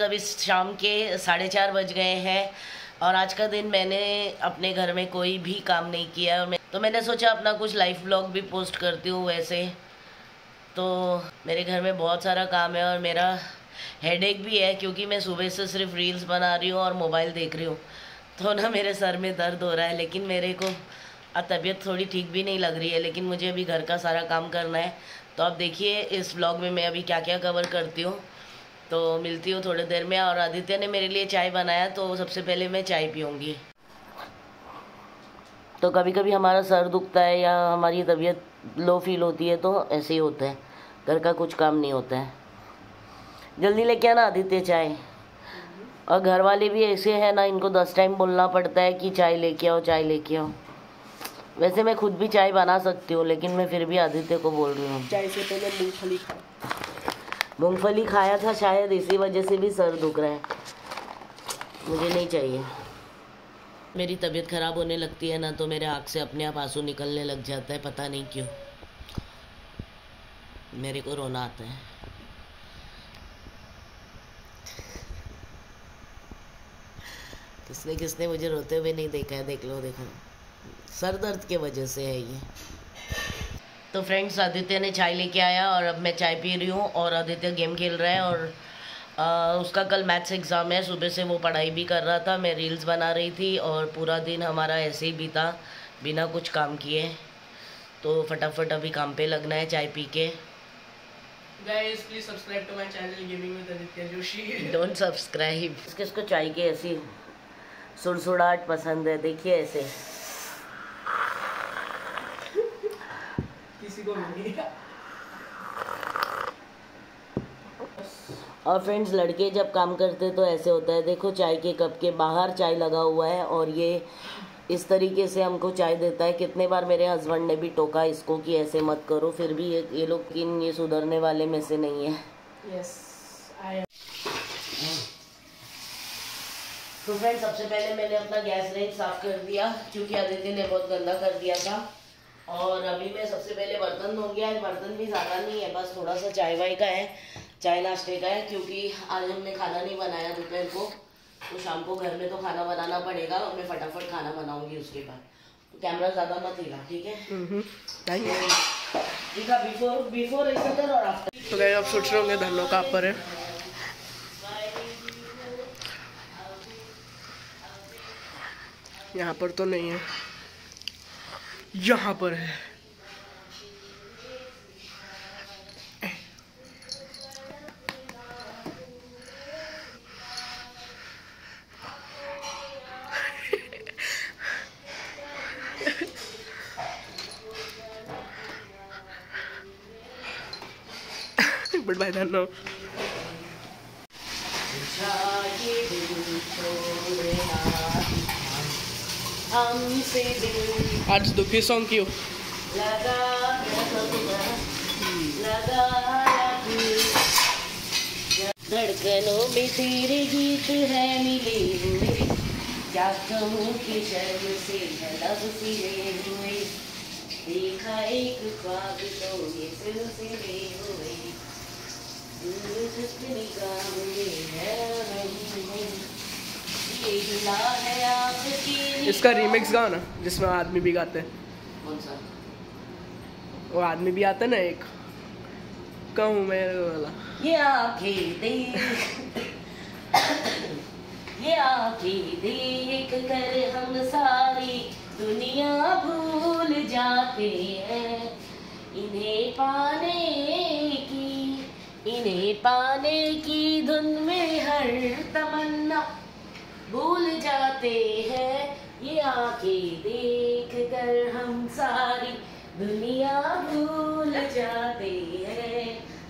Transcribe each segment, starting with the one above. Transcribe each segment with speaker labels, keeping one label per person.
Speaker 1: अभी शाम के 4:30 बज गए हैं और आज का दिन मैंने अपने घर में कोई भी काम नहीं किया और तो मैंने सोचा अपना कुछ लाइफ व्लॉग भी पोस्ट करती हूँ। वैसे तो मेरे घर में बहुत सारा काम है और मेरा हेडेक भी है क्योंकि मैं सुबह से सिर्फ रील्स बना रही हूँ और मोबाइल देख रही हूँ, तो ना मेरे सर में दर्द हो रहा है। लेकिन मेरे को तबीयत थोड़ी ठीक भी नहीं लग रही है, लेकिन मुझे अभी घर का सारा काम करना है। तो आप देखिए इस व्लॉग में मैं अभी क्या क्या कवर करती हूँ। तो मिलती हूँ थोड़ी देर में। और आदित्य ने मेरे लिए चाय बनाया तो सबसे पहले मैं चाय पीऊँगी। तो कभी कभी हमारा सर दुखता है या हमारी तबीयत लो फील होती है तो ऐसे ही होता है, घर का कुछ काम नहीं होता है। जल्दी लेके आना आदित्य चाय। और घर वाले भी ऐसे हैं ना, इनको 10 टाइम बोलना पड़ता है कि चाय लेके आओ चाय लेके आओ। वैसे मैं खुद भी चाय बना सकती हूँ, लेकिन मैं फिर भी आदित्य को बोल रही हूँ।
Speaker 2: चाय से पहले मूंगफली खाओ।
Speaker 1: मूंगफली खाया था शायद, इसी वजह से भी सर दुख रहा है। मुझे नहीं चाहिए। मेरी तबीयत ख़राब होने लगती है ना तो मेरे आँख से अपने आप आंसू निकलने लग जाता है, पता नहीं क्यों। मेरे को रोना आता है। किसने किसने मुझे रोते हुए नहीं देखा है, देख लो देखो, सर दर्द के वजह से है ये। तो फ्रेंड्स आदित्य ने चाय लेके आया और अब मैं चाय पी रही हूँ और आदित्य गेम खेल रहा है। और उसका कल मैथ्स एग्ज़ाम है, सुबह से वो पढ़ाई भी कर रहा था, मैं रील्स बना रही थी और पूरा दिन हमारा ऐसे ही बीता बिना कुछ काम किए। तो फटाफट अभी काम पे लगना है चाय पी के।
Speaker 2: Guys please subscribe to my channel gaming with Aditya Joshi.
Speaker 1: Don't subscribe. किसको चाय की ऐसी सुड़सुड़ाहट पसंद है, देखिए ऐसे
Speaker 2: किसी को नहीं।
Speaker 1: और फ्रेंड्स लड़के जब काम करते तो ऐसे होता है। देखो चाय के कप के बाहर चाय लगा हुआ है और ये इस तरीके से हमको चाय देता है। कितने बार मेरे हस्बैंड ने भी टोका इसको कि ऐसे मत करो, फिर भी ये लोग ये सुधरने वाले में से नहीं है।
Speaker 2: Yes I.
Speaker 1: तो फ्रेंड्स सबसे पहले मैंने अपना गैस रेंज साफ़ कर दिया क्योंकि आदित्य ने बहुत गंदा कर दिया था। और अभी मैं सबसे पहले बर्तन धोऊंगी। आज बर्तन भी ज़्यादा नहीं है, बस थोड़ा सा चाय वाय का है, चाय नाश्ते का है, क्योंकि आज हमने खाना नहीं बनाया दोपहर को। तो शाम को घर में तो खाना बनाना पड़ेगा और मैं फटाफट खाना बनाऊंगी उसके बाद। तो कैमरा ज़्यादा मत हिला, ठीक है? ठीक है। बिफोर ऐसा कर और आफ्टर।
Speaker 2: तो गाइस आप सोच रहे होंगे धनो कहाँ पर है। यहाँ पर तो नहीं है, यहाँ पर है। बट भाई धनो आज दुखी सॉन्ग क्यों
Speaker 1: धड़कनों में तेरे गीत है मिले हुए, क्या कहूँ कि शर्म से लब सिले हुए, देखा एक ख्वाब तो ये सिलसिले हुए, निगाहों में है
Speaker 2: इसका रीमिक्स गाओ ना जिसमें आदमी भी गाते हैं।
Speaker 1: कौन सा?
Speaker 2: वो आदमी भी आता है ना एक, कहूँ मेरे वाला।
Speaker 1: ये आँखें देख कर हम सारी दुनिया भूल जाते हैं, इन्हें पाने की धुन में हर तमन्ना भूल जाते हैं। ये आँखें देख कर हम सारी दुनिया भूल जाते हैं,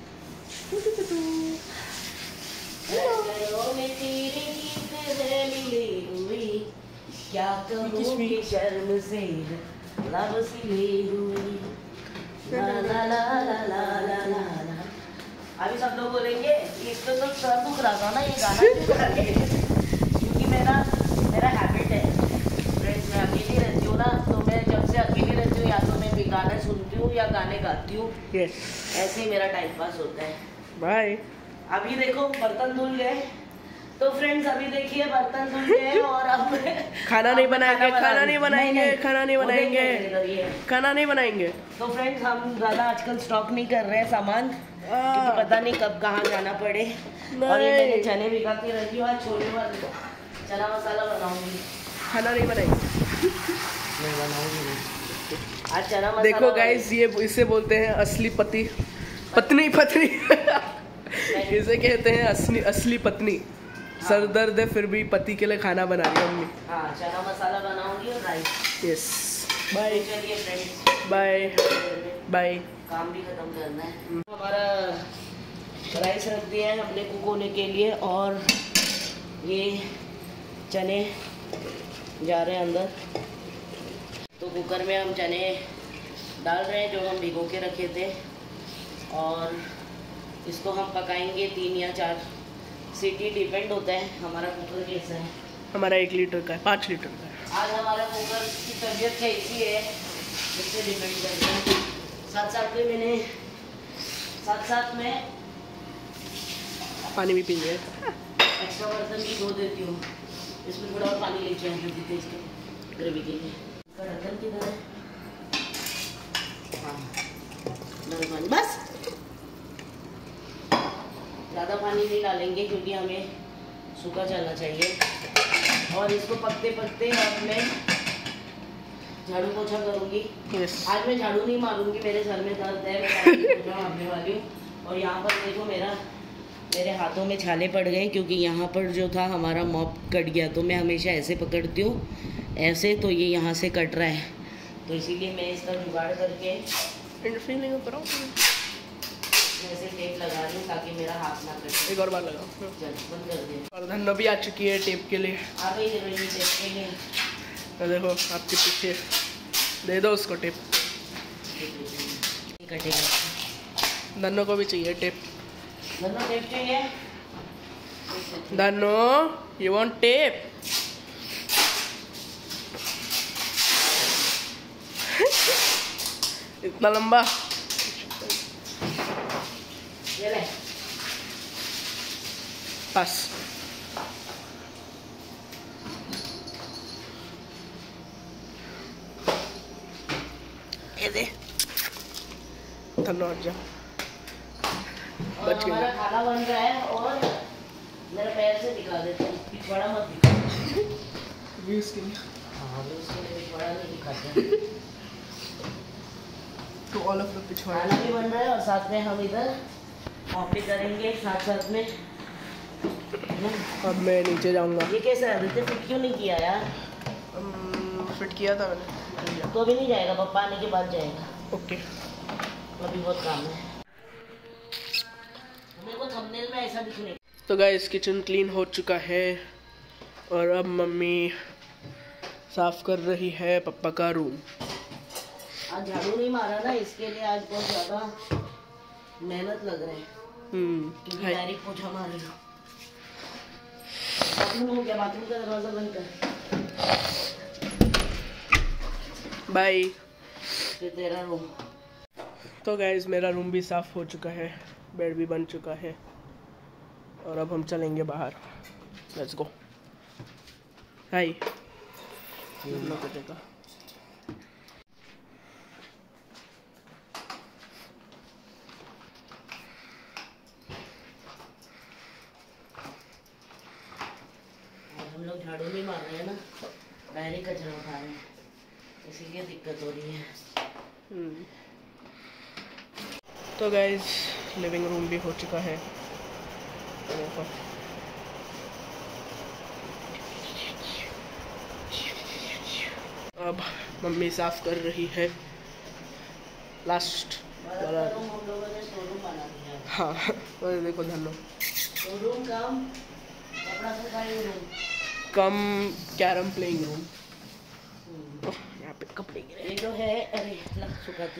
Speaker 1: घरों में तेरे गीत है मिले हुए, क्या कहूँ कि शर्म से लब सिले हुए, ला ला ला ला ला ला ला। अभी सब लोग बोलेंगे इसको तो सर दुख रहा था ना ये गाना क्योंकि मेरा हैबिट है फ्रेंड्स, मैं अकेली रहती हूँ ना, तो मैं जब से अकेली रहती हूँ या तो मैं गाना सुनती हूँ या गाने गाती हूँ। ऐसे ही मेरा टाइम पास होता है।
Speaker 2: बाय।
Speaker 1: अभी देखो बर्तन धुल गए, तो फ्रेंड्स अभी देखिए बर्तन धुल गए और अब
Speaker 2: खाना नहीं बनाएंगे, खाना नहीं बनाएंगे, खाना नहीं बनाएंगे, खाना नहीं बनाएंगे।
Speaker 1: तो फ्रेंड्स हम ज़्यादा आजकल स्टॉक नहीं कर रहे हैं सामान, क्योंकि पता नहीं कब कहाँ जाना पड़े। और ये मैंने चने भिगा के रखी हुआ, छोले वाले चना मसाला बनाऊंगी।
Speaker 2: खाना नहीं बनाएंगे,
Speaker 1: नहीं बनाऊंगी आज चना मसाला।
Speaker 2: देखो गाइस, ये इसे बोलते हैं असली पति, पत्नी पत्नी इसे कहते हैं असली पत्नी। सर दर्द है फिर भी पति के लिए खाना बना रही है मम्मी।
Speaker 1: हाँ, चना मसाला बनाऊंगी और राइस।
Speaker 2: Yes, bye.
Speaker 1: चलिए फ्रेंड्स,
Speaker 2: बाय बाय।
Speaker 1: काम भी खत्म करना है। हमारा राइस रख दिया है हमने कुक होने के लिए, और ये चने जा रहे हैं अंदर। तो कुकर में हम चने डाल रहे हैं जो हम भिगो के रखे थे, और इसको हम पकाएंगे 3 या 4 सीटी, डिपेंड होता है हमारा कुकर कैसा है।
Speaker 2: हमारा 1 लीटर का है, 5 लीटर का है।
Speaker 1: आज हमारा कुकर की तबीयत कैसी है इससे डिपेंड करता है। साथ में
Speaker 2: पानी भी पी लिया,
Speaker 1: एक्स्ट्रा बर्तन भी धो देती हूँ। इसमें थोड़ा और पानी लेके आए थे इसके ग्रेवी के लिए। इसका ढक्कन किधर है? हाँ, पानी बस, ज़्यादा पानी नहीं डालेंगे क्योंकि हमें सूखा चलना चाहिए। और इसको पकते पकते अब मैं झाड़ू पोछा करूँगी। आज मैं झाड़ू नहीं मारूंगी, मेरे सर में दर्द है, मैं पोछा मारने वाली हूँ। और यहाँ पर देखो मेरे हाथों में छाले पड़ गए, क्योंकि यहाँ पर जो था हमारा मॉप कट गया। तो मैं हमेशा ऐसे पकड़ती हूँ, ऐसे, तो ये यहाँ से कट रहा है, तो इसीलिए मैं इसका जुगाड़ करके ऐसे टेप लगा रही हूँ ताकि मेरा हाथ ना कटे।
Speaker 2: एक और बार लगाओ,
Speaker 1: बंद कर दे।
Speaker 2: और धन्नो भी आ चुकी है टेप के लिए।
Speaker 1: आ गई टेप के लिए।
Speaker 2: तो देखो आपके पीछे, दे दो उसको टेप।
Speaker 1: कटेगा।
Speaker 2: धन्नो को भी चाहिए टेप।
Speaker 1: धन्नो टेप चाहिए।
Speaker 2: Dhanno, you want tape? इतना लंबा,
Speaker 1: ये ले।
Speaker 2: बस। ये दे धन्नो, हट जा।
Speaker 1: और हमारा खाना बन रहा है, और मेरे पैर से दिखा देते हैं, पिछवाड़ा मत दिखा।
Speaker 2: व्यूज के लिए।
Speaker 1: हाँ, व्यूज के लिए पिछवाड़ा नहीं दिखाते।
Speaker 2: तो ऑल ऑफ द पिछवाड़ा
Speaker 1: खाना भी बन रहा है, और साथ में हम इधर ऑफ भी करेंगे साथ में।
Speaker 2: अब मैं नीचे जाऊंगा।
Speaker 1: ये कैसा है? फिट क्यों नहीं किया यार?
Speaker 2: फिट किया था मैंने।
Speaker 1: तो अभी नहीं जाएगा, पापा आने के बाद जाएगा।
Speaker 2: ओके,
Speaker 1: अभी बहुत काम है मेरे को थंबनेल में ऐसा दिखने।
Speaker 2: तो गाइस किचन क्लीन हो चुका है, और अब मम्मी साफ कर रही है पापा का रूम।
Speaker 1: आज झाड़ू नहीं मारा ना, इसके लिए आज बहुत ज़्यादा मेहनत लग रहा है। क्योंकि डायरेक्ट पोछा मार रही हूँ। बाथरूम हो गया, बाथरूम का दरवाजा बंद कर।
Speaker 2: बाय।
Speaker 1: फिर तेरा रूम।
Speaker 2: तो गाइस मेरा रूम भी साफ हो चुका है, बेड भी बन चुका है, और अब हम चलेंगे बाहर। Let's go. हाय।
Speaker 1: हम लोग झाड़ू नहीं मार रहे हैं ना, डायरेक्ट कचरा उठा रहे हैं, इसीलिए दिक्कत हो रही है।
Speaker 2: तो गाइस लिविंग रूम भी हो चुका है। अब मम्मी साफ कर रही है लास्ट वाला
Speaker 1: रूम हम लोगों ने स्टोर रूम बना दिया है।
Speaker 2: हाँ, और देखो धन्नो,
Speaker 1: स्टोर रूम कम कपड़ा सुखाने room,
Speaker 2: cum carrom playing room. यहाँ पे कपड़े गिरे।
Speaker 1: ये जो है, अरे लग सुखाती।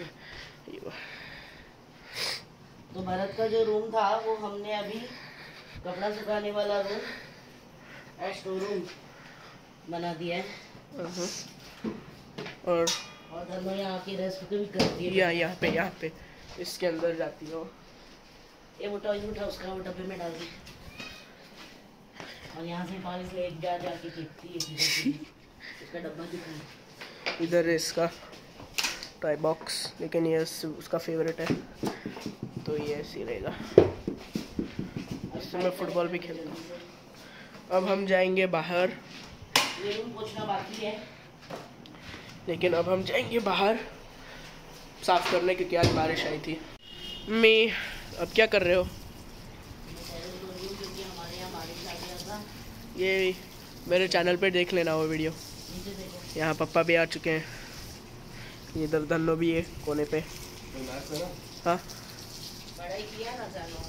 Speaker 1: तो भरत का जो रूम था वो हमने अभी कपड़ा सुखाने वाला रूम और स्टोर रूम बना दिया है।
Speaker 2: और
Speaker 1: धर्म यहाँ की रेस्ट भी करती है।
Speaker 2: यहाँ पे इसके अंदर जाती हो।
Speaker 1: ये उठा उसका वो डब्बे में डाल दी। और यहाँ से टॉयज ले जाके फेंकती है इसका डब्बा दिखा।
Speaker 2: इधर है इसका टॉय बॉक्स, लेकिन ये उसका फेवरेट है तो ये ऐसे ही रहेगा। इससे मैं फुटबॉल भी खेलता हूँ। अब हम जाएंगे बाहर,
Speaker 1: ये रूम पोछना बाकी है,
Speaker 2: लेकिन अब हम जाएंगे बाहर साफ करने क्योंकि आज बारिश आई थी। मैं अब क्या कर रहे हो? ये मेरे चैनल पे देख लेना वो वीडियो। यहाँ पापा भी आ चुके हैं, इधर धन्नो भी है कोने पे। हाँ
Speaker 1: पढ़ाई किया ना जानो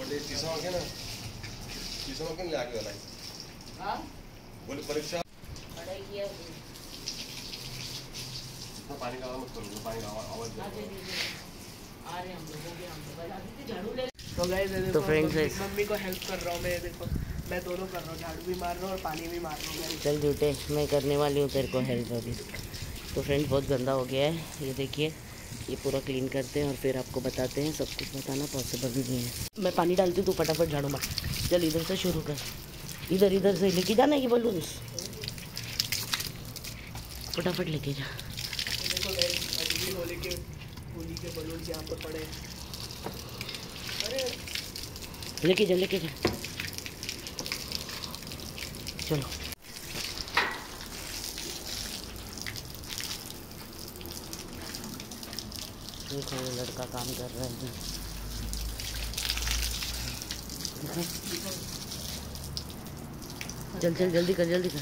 Speaker 3: बोले परीक्षा
Speaker 1: पढ़ाई किया
Speaker 3: पानी का पानी का आवाज
Speaker 1: आ रहे हम लोगों के हम झाड़ू ले।
Speaker 2: तो गाइस
Speaker 1: तो फ्रेंड्स
Speaker 2: मम्मी को हेल्प कर रहा हूँ मैं, देखो मैं दोनों कर रहा हूँ, झाड़ू भी मार रहा हूँ और पानी भी मार रहा हूँ।
Speaker 1: चल झूठे, मैं करने वाली हूँ तेरे को हेल्प अभी। तो फ्रेंड्स बहुत गंदा हो गया है, ये देखिए, ये पूरा क्लीन करते हैं और फिर आपको बताते हैं। सब कुछ बताना पॉसिबल भी नहीं है। मैं पानी डालती हूँ, तू फटाफट झाड़ू मार। चल इधर से शुरू कर, इधर से लेके जाना ये बलून्स, फटाफट लेके जा।
Speaker 2: देखो गाइस होली के बलून्स यहाँ पर पड़े हैं। अरे
Speaker 1: लेके जा चलो। देखो ये लड़का काम कर रहा है। चल जल्दी कर।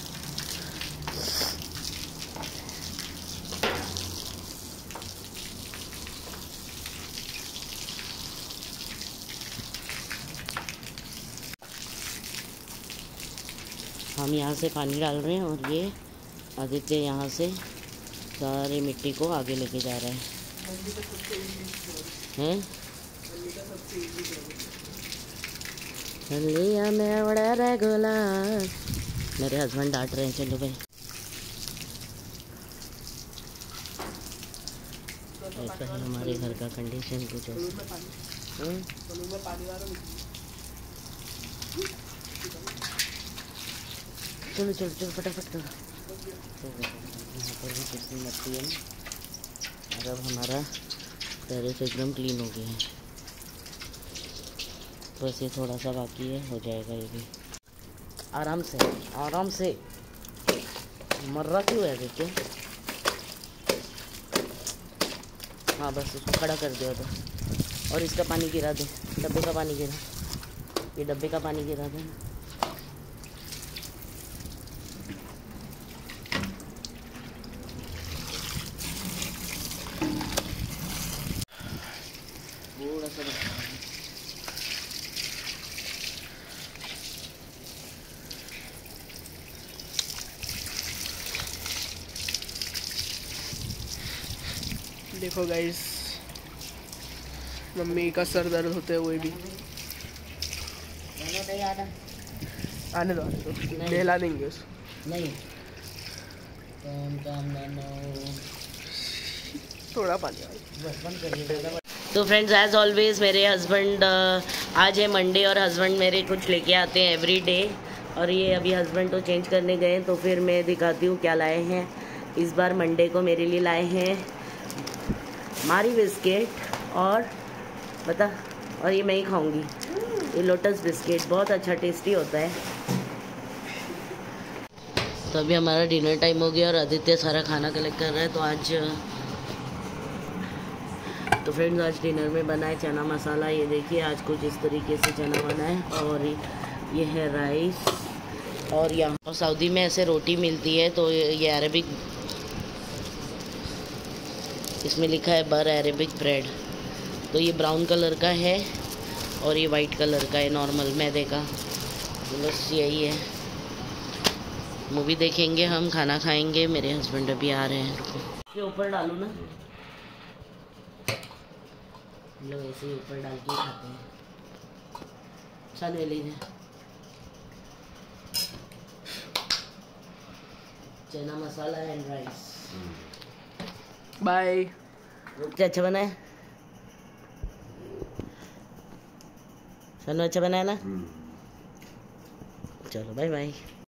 Speaker 1: हम यहाँ से पानी डाल रहे हैं और ये आदित्य यहाँ से सारी मिट्टी को आगे लेके जा रहा है। लिया मैं बड़ा रेगुलर, मेरे हस्बैंड डांट रहे हैं। चलो भाई, ऐसा है हमारे घर का कंडीशन कुछ ऐसा। चलो फटाफट करो। यहाँ पर भी कितनी मट्टी है ना। और अब हमारा टेरेस एकदम क्लीन हो गया है, बस ये थोड़ा सा बाकी है, हो जाएगा ये भी। आराम से मर रहा क्यों है देखिए। हाँ बस इसको खड़ा कर दिया तो, और इसका पानी गिरा दे, डब्बे का पानी गिरा, ये डब्बे का पानी गिरा दे। थोड़ा सा
Speaker 2: देखो गाइस, मम्मी का सर दर्द होते हुए भी आने दो नहला देंगे उसको।
Speaker 1: नहीं
Speaker 2: थोड़ा पानी।
Speaker 1: तो फ्रेंड्स एज ऑलवेज मेरे हस्बैंड, आज है मंडे और हस्बैंड मेरे कुछ लेके आते हैं एवरी डे, और ये अभी हस्बैंड तो चेंज करने गए हैं, तो फिर मैं दिखाती हूँ क्या लाए हैं। इस बार मंडे को मेरे लिए लाए हैं मारी बिस्किट, और बता, और ये मैं ही खाऊंगी, ये लोटस बिस्किट बहुत अच्छा टेस्टी होता है। तो अभी हमारा डिनर टाइम हो गया और आदित्य सारा खाना कलेक्ट कर रहा है। तो फ्रेंड्स आज डिनर में बना है चना मसाला। ये देखिए आज कुछ इस तरीके से चना बना है, और ये है राइस, और यहाँ और सऊदी में ऐसे रोटी मिलती है, तो ये अरेबिक, इसमें लिखा है बर अरेबिक ब्रेड। तो ये ब्राउन कलर का है और ये वाइट कलर का है नॉर्मल मैदे का। तो बस यही है। मूवी देखेंगे, हम खाना खाएंगे, मेरे हस्बैंड अभी आ रहे हैं। इसके ऊपर डालूँ ना, लोग ऐसे ही ऊपर डाल के खाते हैं। चल ले लीजिए चना मसाला एंड राइस।
Speaker 2: बाय।
Speaker 1: क्या अच्छा बना है? सनु अच्छा बनाया ना? चलो बाय बाय।